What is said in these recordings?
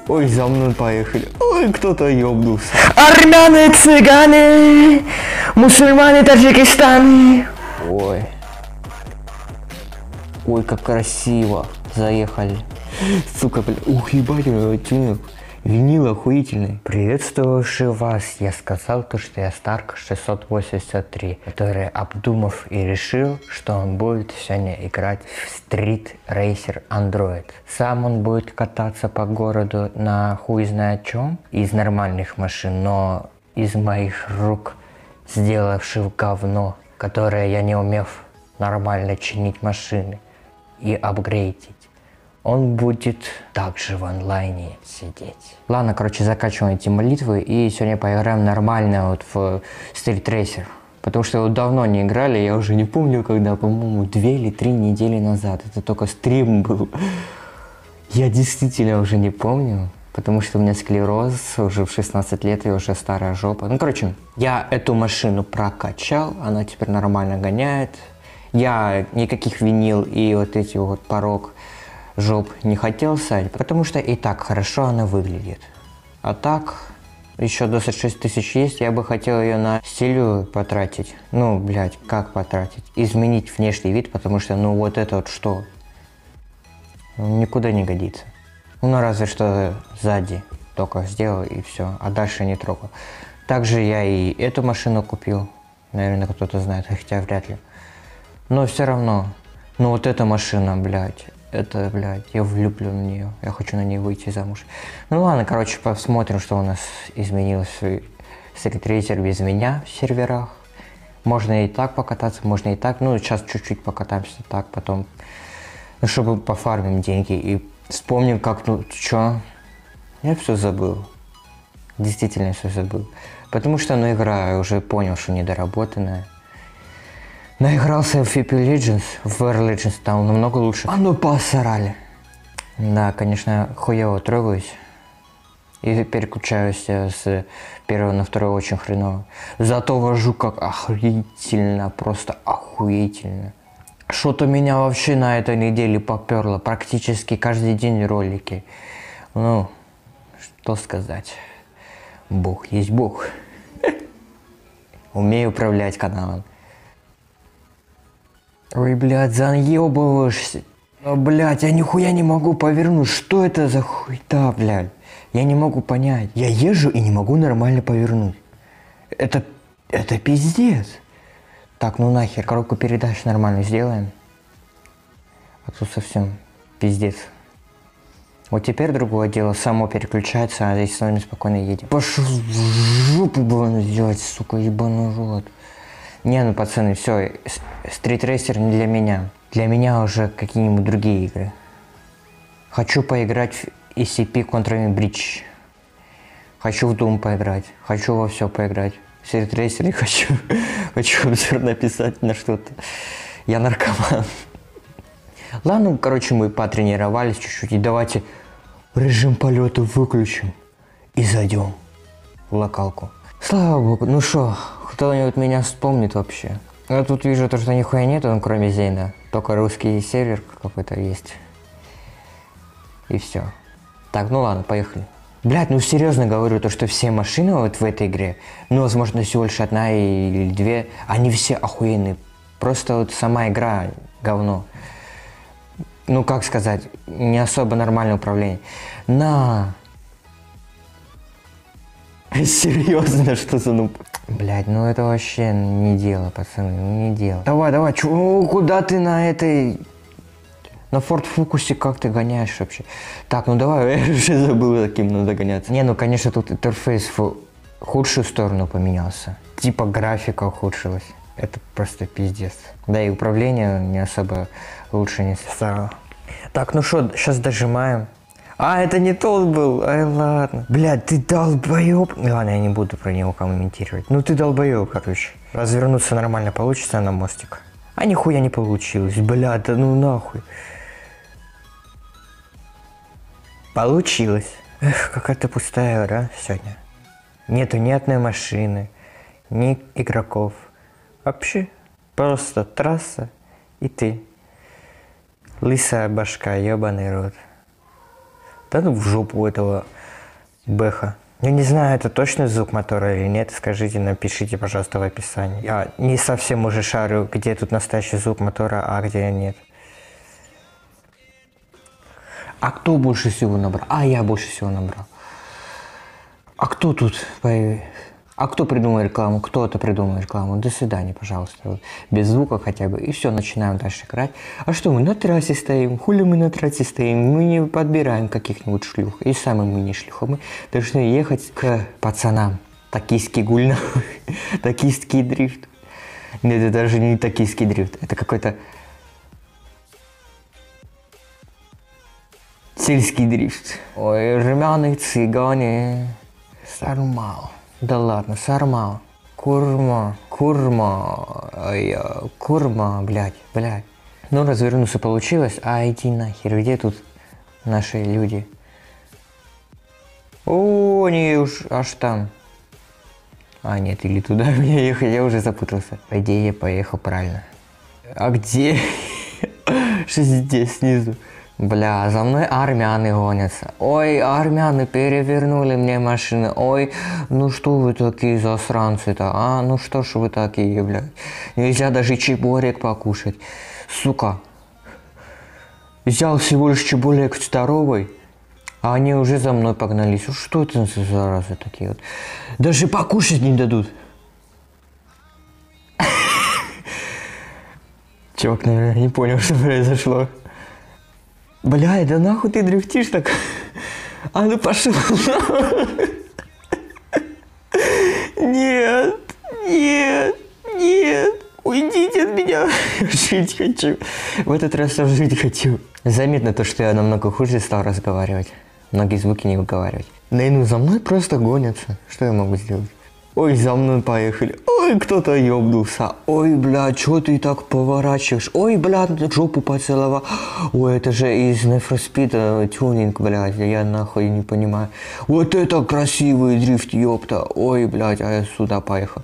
Ой, за мной поехали. Ой, кто-то ёбнулся. Армяне, цыгане, мусульмане, таджикистаны. Ой. Ой, как красиво. Заехали. Сука, бля. Ух, ебать, тюнинг. Винил охуительный. Приветствовавший вас, я сказал то, что я Старк 683, который, обдумав и решил, что он будет сегодня играть в Street Racer Android. Сам он будет кататься по городу на хуй знает чем из нормальных машин, но из моих рук, сделавших говно, которое я не умев нормально чинить машины и апгрейдить. Он будет также в онлайне сидеть. Ладно, короче, закачиваем эти молитвы и сегодня поиграем нормально вот в Street Racer. Потому что вот давно не играли, я уже не помню, когда, по-моему, 2 или 3 недели назад. Это только стрим был. Я действительно уже не помню, потому что у меня склероз уже в 16 лет и уже старая жопа. Ну, короче, я эту машину прокачал, она теперь нормально гоняет. Я никаких винил и вот эти вот порог жоп не хотел ставить, потому что и так хорошо она выглядит. А так, еще 26 тысяч есть, я бы хотел ее на стилю потратить. Ну, блядь, как потратить? Изменить внешний вид, потому что, ну, вот это вот что? Никуда не годится. Ну, разве что сзади только сделал и все, а дальше не трогал. Также я и эту машину купил, наверное, кто-то знает, хотя вряд ли. Но все равно, ну, вот эта машина, блядь. Это, блядь, я влюблен в нее. Я хочу на ней выйти замуж. Ну ладно, короче, посмотрим, что у нас изменилось в Street Racer без меня в серверах. Можно и так покататься, можно и так. Ну, сейчас чуть-чуть покатаемся так, потом. Ну, чтобы пофармим деньги. И вспомним, как, ну, что? Я все забыл. Действительно все забыл. Потому что, ну, игра, я уже понял, что недоработанная. Наигрался в FIP Legends, в Air Legends стал намного лучше. А ну посрали. Да, конечно, хуево трогаюсь. И переключаюсь с первого на второй очень хреново. Зато вожу как охуительно, просто охуительно. Что-то меня вообще на этой неделе поперло. Практически каждый день ролики. Ну, что сказать. Бог есть Бог. Умею управлять каналом. Ой, блядь, заебываешься. Блядь, я нихуя не могу повернуть. Что это за хуйта, блядь? Я не могу понять. Я езжу и не могу нормально повернуть. Это пиздец. Так, ну нахер, коробку передач нормально сделаем. А тут совсем пиздец. Вот теперь другое дело, само переключается, а здесь с вами спокойно едем. Пошел в жопу бы сделать, сука, ебаный рот. Не, ну пацаны, все, Street Racer не для меня. Для меня уже какие-нибудь другие игры. Хочу поиграть в SCP Contra Bridge. Хочу в Doom поиграть. Хочу во все поиграть. В Street Racer хочу. Хочу обзор написать на что-то. Я наркоман. Ладно, короче, мы потренировались чуть-чуть. И давайте режим полета выключим. И зайдем в локалку. Слава богу, ну шо, кто-нибудь меня вспомнит вообще. Я тут вижу то, что нихуя нету, кроме Зейна. Только русский сервер какой-то есть. И все. Так, ну ладно, поехали. Блядь, ну серьезно говорю, то, что все машины вот в этой игре, ну, возможно, всего лишь одна или две, они все охуенные. Просто вот сама игра говно. Ну, как сказать, не особо нормальное управление. Серьезно, что за нуб? Блядь, ну это вообще не дело, пацаны, ну не дело. Давай, куда ты на этой... На Ford Focus как ты гоняешь вообще? Так, ну давай, я уже забыл, каким надо гоняться. Не, ну конечно тут интерфейс в худшую сторону поменялся. Типа графика ухудшилась. Это просто пиздец. Да и управление не особо лучше не стало. Так, ну что, сейчас дожимаем. А, это не тот был, ай ладно. Блядь, ты долбоёб. Ладно, я не буду про него комментировать. Ну ты долбоёб, короче. Развернуться нормально получится на мостик. А нихуя не получилось, блядь, да ну нахуй. Получилось. Эх, какая-то пустая игра сегодня. Нету ни одной машины, ни игроков. Вообще, просто трасса и ты. Лысая башка, ёбаный рот. Да ну в жопу этого Бэха. Я не знаю, это точно звук мотора или нет. Скажите, напишите, пожалуйста, в описании. Я не совсем уже шарю, где тут настоящий звук мотора, а где нет. А кто больше всего набрал? А я больше всего набрал. А кто тут? А кто придумал рекламу? Кто-то придумал рекламу. До свидания, пожалуйста. Вот. Без звука хотя бы. И все, начинаем дальше играть. А что, мы на трассе стоим? Хули мы на трассе стоим? Мы не подбираем каких-нибудь шлюх. И сами мы не шлюха. Мы должны ехать к пацанам. Токийский гульна. Токийский дрифт. Нет, это даже не токийский дрифт. Это какой-то сельский дрифт. Ой, румяные цыгане. Сармал. Да ладно, сармал. Курма, блядь. Ну, развернуться получилось, а иди нахер, где тут наши люди? О, они уж аж там. А, нет, или туда мне ехать, я уже запутался. По идее, я поехал правильно. А где? Что здесь снизу? Бля, за мной армяне гонятся. Ой, армяне перевернули мне машины. Ой, ну что вы такие засранцы-то, а? Ну что ж вы такие, блядь? Нельзя даже чебурек покушать. Сука. Взял всего лишь чебурек здоровый, а они уже за мной погнались. Что это за заразы такие вот? Даже покушать не дадут. Чувак, наверное, не понял, что произошло. Бля, да нахуй ты дрифтишь так? А ну пошел. Нет, нет, нет. Уйдите от меня. Жить хочу. В этот раз я жить хочу. Заметно то, что я намного хуже стал разговаривать. Многие звуки не выговаривать. Да и ну за мной просто гонятся. Что я могу сделать? Ой, за мной поехали. Ой, кто-то ёбнулся. Ой, бля, чё ты так поворачиваешь? Ой, бля, жопу поцеловал. Ой, это же из Need for Speed тюнинг, блядь. Я нахуй не понимаю. Вот это красивый дрифт, ёпта. Ой, блядь, а я сюда поехал.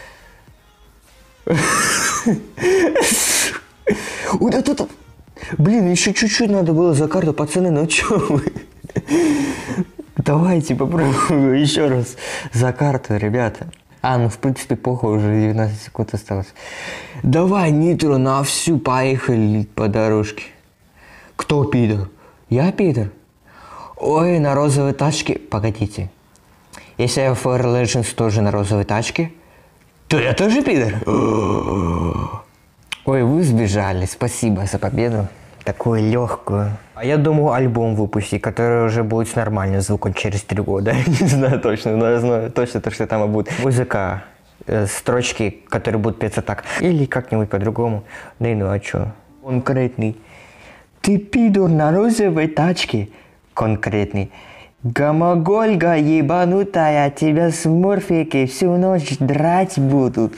Вот это... Блин, еще чуть-чуть надо было за карту, пацаны, ну чё вы? Давайте попробуем еще раз за карту, ребята. А, ну в принципе похуй, уже 19 секунд осталось. Давай, нитро, на всю, поехали по дорожке. Кто пидор? Я пидор? Ой, на розовой тачке. Погодите. Если я в Fire Legends тоже на розовой тачке, то я тоже пидор? Ой, вы сбежали, спасибо за победу. Такую легкую. А я думаю, альбом выпустить, который уже будет с нормальным звуком через 3 года. Не знаю точно, но я знаю точно, то, что там будет музыка, строчки, которые будут петься так. Или как-нибудь по-другому. Да и ну а чё? Конкретный. Ты пидор на розовой тачке. Конкретный. Гомогольга ебанутая, тебя смурфики всю ночь драть будут.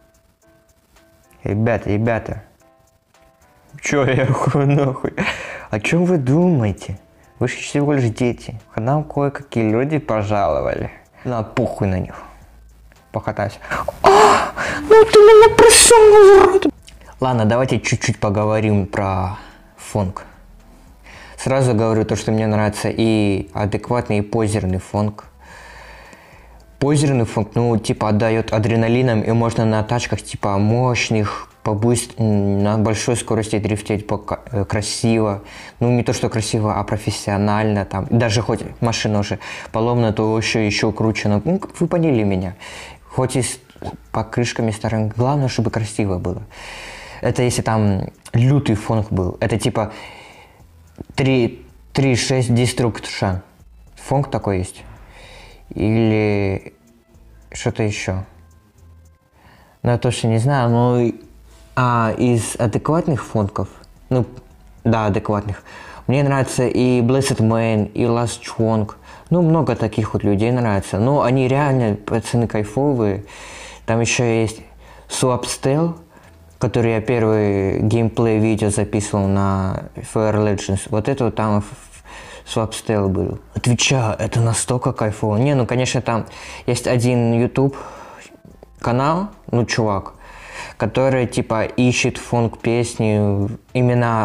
Ребята. Чё я нахуй? О чем вы думаете? Вы же всего лишь дети. К нам кое-какие люди пожаловали. На похуй на них. Покатайся. А, ну ты меня присунул. Ладно, давайте чуть-чуть поговорим про фонк. Сразу говорю то, что мне нравится и адекватный, и позерный фонк. Позерный фонк, ну, типа, отдает адреналином, и можно на тачках, типа, мощных, на большой скорости дрифтить красиво. Ну, не то, что красиво, а профессионально. Там. Даже хоть машина уже поломана, то еще круче. Ну, вы поняли меня. Хоть и с покрышками старыми. Главное, чтобы красиво было. Это если там лютый фонк был. Это типа 3.6 Destruction. Фонк такой есть. Или что-то еще. Ну, я точно не знаю, но... А из адекватных фонков, ну, да, адекватных, мне нравится и Blessed Man, и Last Chong. Ну, много таких вот людей нравится. Но они реально, пацаны, кайфовые. Там еще есть Swapstyle, который я первый геймплей видео записывал на Fire Legends. Вот это вот там Swapstyle был. Отвечаю, это настолько кайфово. Не, ну, конечно, там есть один YouTube канал, ну, чувак, который, типа, ищет фонк-песни именно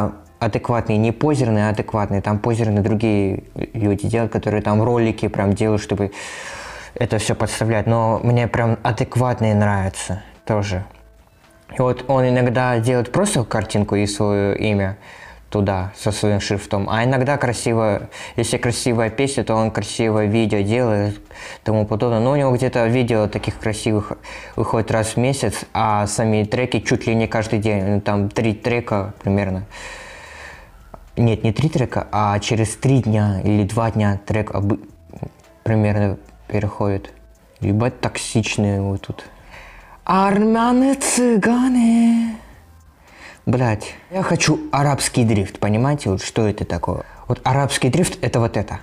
адекватные, не позерные, а адекватные. Там позерные другие люди делают, которые там ролики прям делают, чтобы это все подставлять. Но мне прям адекватные нравятся тоже. И вот он иногда делает просто картинку и свое имя туда со своим шрифтом, а иногда красиво, если красивая песня, то он красивое видео делает, тому подобное. Но у него где-то видео таких красивых выходит раз в месяц, а сами треки чуть ли не каждый день, там 3 трека примерно. Нет, не 3 трека, а через 3 дня или 2 дня трек примерно переходит. Ебать токсичные вот тут. Армяне, цыгане. Блять, я хочу арабский дрифт, понимаете, вот что это такое? Вот арабский дрифт это вот это.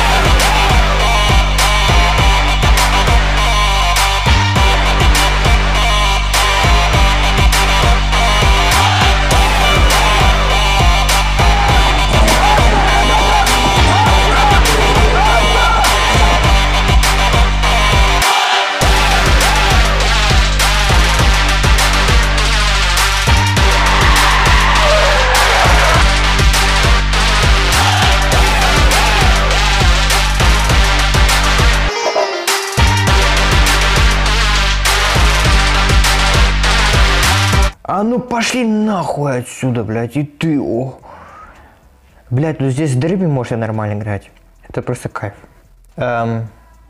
А ну пошли нахуй отсюда, блядь, и ты, о. Блядь, ну здесь в дерби можно нормально играть. Это просто кайф. Да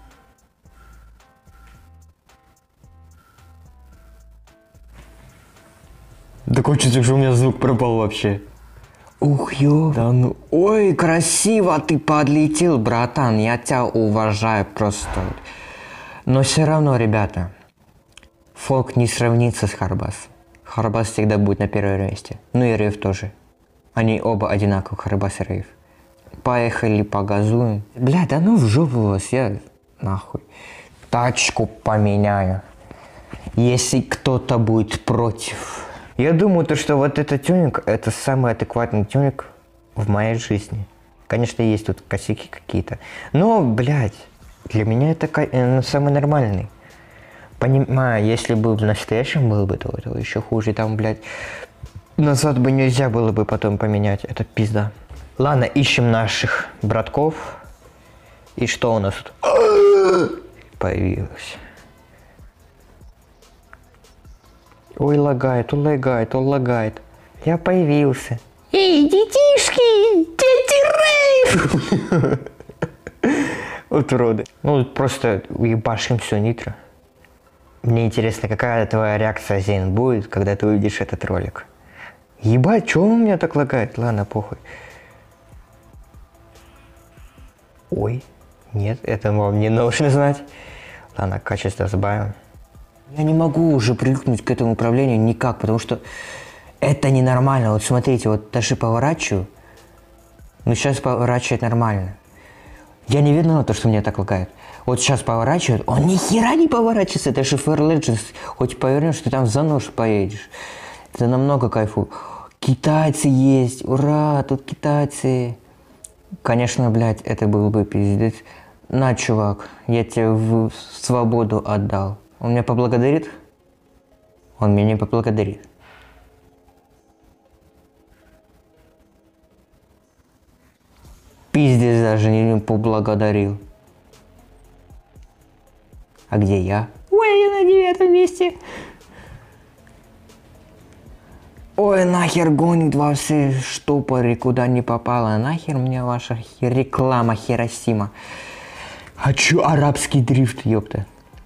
кончится, что у меня звук пропал вообще. Ух, ё. Да ну. Ой, красиво ты подлетел, братан. Я тебя уважаю просто. Но все равно, ребята, фолк не сравнится с Харбас. Харбас всегда будет на первом месте. Ну и рейв тоже. Они оба одинаковые, Харбас и рейв. Поехали, погазуем. Бля, да ну в жопу вас, я нахуй. Тачку поменяю. Если кто-то будет против. Я думаю, то, что вот этот тюнинг, это самый адекватный тюнинг в моей жизни. Конечно, есть тут косяки какие-то. Но, блядь, для меня это самый нормальный. Понимаю, если бы в настоящем было бы, то это еще хуже. Там, блядь, назад бы нельзя было бы потом поменять. Это пизда. Ладно, ищем наших братков. И что у нас тут? Появилось. Ой, лагает, он лагает, он лагает. Я появился. Эй, детишки! Дети рейв! Вот уроды. Ну, просто уебашим все нитро. Мне интересно, какая твоя реакция, Зейн, будет, когда ты увидишь этот ролик. Ебать, чё он у меня так лагает? Ладно, похуй. Ой, нет, это вам не нужно знать. Ладно, качество сбавим. Я не могу уже привыкнуть к этому управлению никак, потому что это ненормально. Вот смотрите, вот даже поворачиваю, но сейчас поворачивает нормально. Я не видно то, что меня так лагает. Вот сейчас поворачивает, он ни хера не поворачивается, это же Fair Legends. Хоть повернешь, ты там за нож поедешь. Это намного кайфу. Китайцы есть, ура, тут китайцы. Конечно, блядь, это был бы пиздец. На, чувак, я тебе в свободу отдал. Он меня поблагодарит? Он меня не поблагодарит. Пиздец, даже не поблагодарил. А где я? Ой, я на 9 месте. Ой, нахер гонит во все штопоры, куда не попало. Нахер мне ваша реклама Хиросима. Хочу арабский дрифт, ёпта.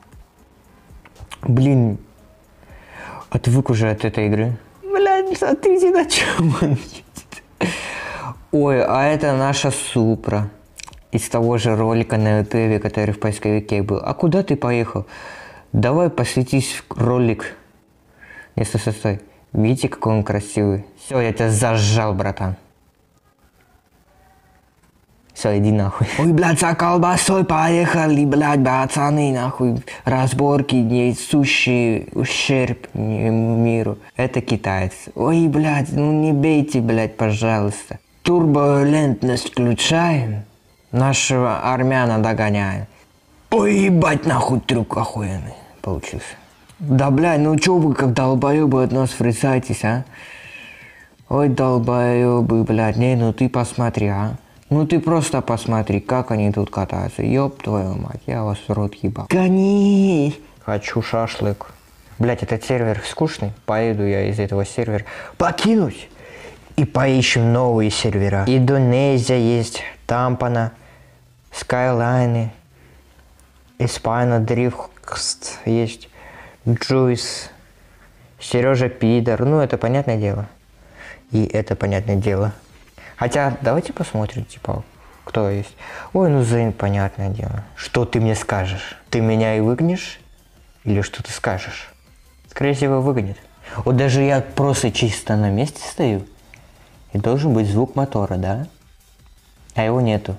Блин, отвык уже от этой игры. Блядь, смотрите, на чем он едет. Ой, а это наша Супра. Из того же ролика на ютубе, который в поисковике был. А куда ты поехал? Давай посвятись в ролик. Не, стой. Видите, какой он красивый. Все, я тебя зажал, братан. Все, иди нахуй. Ой, блядь, за колбасой поехали, блядь, пацаны, нахуй. Разборки, несущие ущерб миру. Это китаец. Ой, блядь, ну не бейте, блядь, пожалуйста. Турбулентность включаем. Нашего армяна догоняем. Ой, ебать, нахуй, трюк охуенный получился. Да, блядь, ну чё вы, как долбоёбы от нас фрисаетесь, а? Ой, долбоёбы, блядь, не, ну ты посмотри, а. Ну ты просто посмотри, как они тут катаются. Ёб твою мать, я вас в рот ебал. Гони! Хочу шашлык. Блядь, этот сервер скучный. Поеду я из этого сервера покинуть. И поищем новые сервера. Индонезия есть, Тампана, Скайлайны, Испана, Дрифт есть, Джуйс, Сережа Пидор. Ну, это понятное дело. И это понятное дело. Хотя, давайте посмотрим, типа, кто есть. Ой, ну, Зейн, понятное дело. Что ты мне скажешь? Ты меня и выгонишь? Или что ты скажешь? Скорее всего, выгонит. Вот даже я просто чисто на месте стою, и должен быть звук мотора, да? А его нету.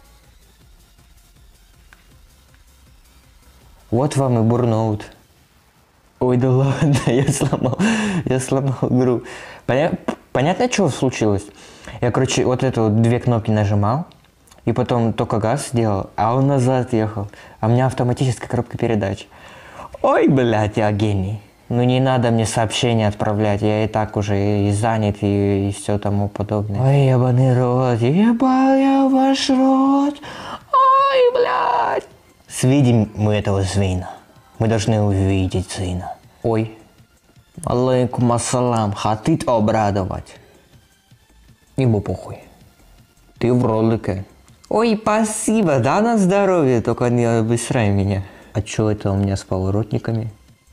Вот вам и бурноут. Ой, да ладно, я сломал игру. Понятно, что случилось? Я, короче, вот это вот 2 кнопки нажимал, и потом только газ сделал, а он назад ехал. А у меня автоматическая коробка передач. Ой, блядь, я гений. Ну не надо мне сообщения отправлять, я и так уже и занят, и все тому подобное. Ой, ебаный рот, ебал я ваш рот. Ой, блядь. Свидим мы этого свина. Мы должны увидеть сына. Ой. Алейкум ассалам, хотит обрадовать. Ему похуй. Ты в ролике. Ой, спасибо, да, на здоровье, только не обесрай меня. А чё это у меня с поворотниками?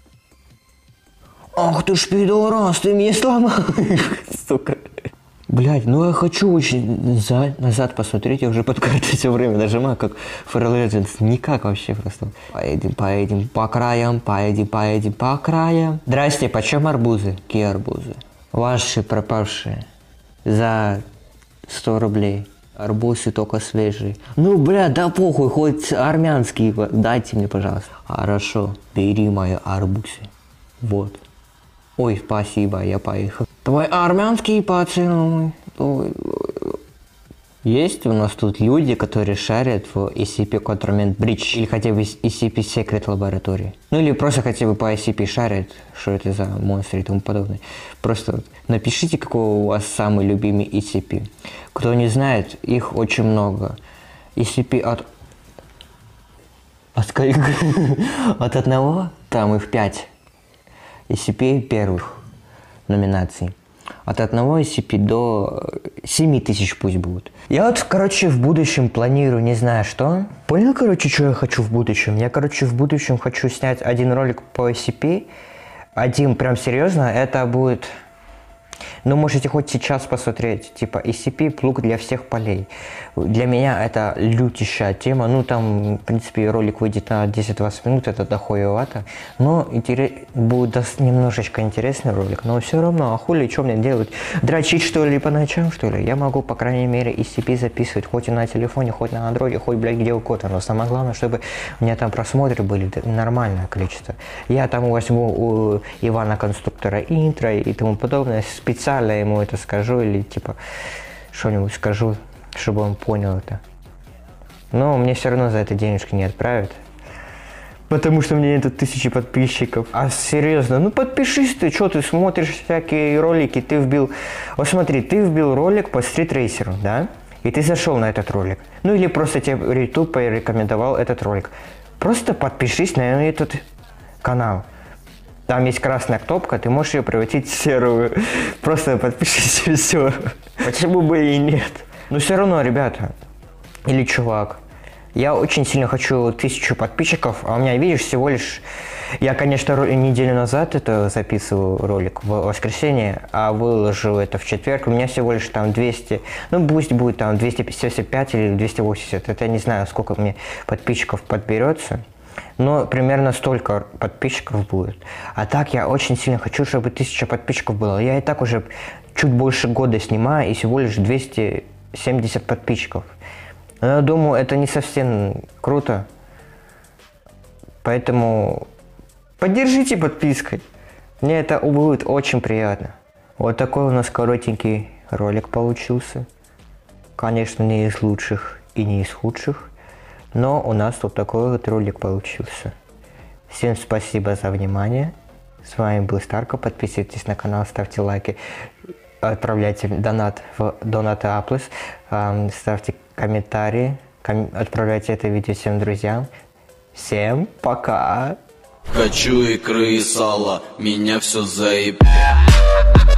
Ах ты ж пидорас, ты мне сломал. Сука. Блядь, ну я хочу очень назад посмотреть, я уже под картой все время нажимаю, как Fire Legends. Никак вообще просто. Поедем по краям, поедем по краям. Здрасте, почем арбузы? Какие арбузы? Ваши пропавшие. За 100 рублей. Арбузы только свежие. Ну, бля, да похуй, хоть армянские, дайте мне, пожалуйста. Хорошо, бери мои арбузы. Вот. Ой, спасибо, я поехал. Твой армянский поцелуй. Есть у нас тут люди, которые шарят в SCP Contrament Bridge или хотя бы SCP Secret Laboratory. Ну или просто хотя бы по SCP шарят, что это за монстры и тому подобное. Просто вот напишите, какой у вас самый любимый SCP. Кто не знает, их очень много. SCP от одного, там их 5. SCP первых номинаций. От 1 SCP до 7000 пусть будут. Я вот, короче, в будущем планирую, не знаю что. Понял, короче, что я хочу в будущем? Я, короче, в будущем хочу снять один ролик по SCP. Один прям серьезно, это будет... Ну, можете хоть сейчас посмотреть, типа SCP плуг для всех полей. Для меня это лютищая тема. Ну, там, в принципе, ролик выйдет на 10-20 минут, это дохуевато. Но будет немножечко интересный ролик. Но все равно, а хули, что мне делать? Дрочить, что ли, по ночам, что ли? Я могу, по крайней мере, SCP записывать хоть и на телефоне, хоть на андроиде, хоть, блядь, где угодно. Но самое главное, чтобы у меня там просмотры были нормальное количество. Я там возьму у Ивана Конструктора интро и тому подобное. Специально ему это скажу или типа что-нибудь скажу, чтобы он понял это. Но мне все равно за это денежки не отправят. Потому что у меня нет 1000 подписчиков. А серьезно, ну подпишись ты, что ты смотришь всякие ролики, ты вбил... Вот смотри, ты вбил ролик по стритрейсеру, да? И ты зашел на этот ролик. Ну или просто тебе YouTube порекомендовал этот ролик. Просто подпишись на этот канал. Там есть красная кнопка, ты можешь ее превратить в серую. Просто подпишись и все. Почему бы и нет? Но все равно, ребята, или чувак, я очень сильно хочу 1000 подписчиков, а у меня, видишь, всего лишь... Я, конечно, неделю назад это записывал ролик в воскресенье, а выложил это в четверг. У меня всего лишь там 200, ну пусть будет там 255 или 280. Это я не знаю, сколько мне подписчиков подберется. Но примерно столько подписчиков будет. А так я очень сильно хочу, чтобы 1000 подписчиков было. Я и так уже чуть больше года снимаю и всего лишь 270 подписчиков. Но я думаю, это не совсем круто. Поэтому поддержите подпиской. Мне это будет очень приятно. Вот такой у нас коротенький ролик получился. Конечно, не из лучших и не из худших. Но у нас тут такой вот ролик получился. Всем спасибо за внимание. С вами был Старко. Подписывайтесь на канал, ставьте лайки. отправляйте донат в Donut Apples, ставьте комментарии, отправляйте это видео всем друзьям. Всем пока! Хочу икры и сала, меня все заеб...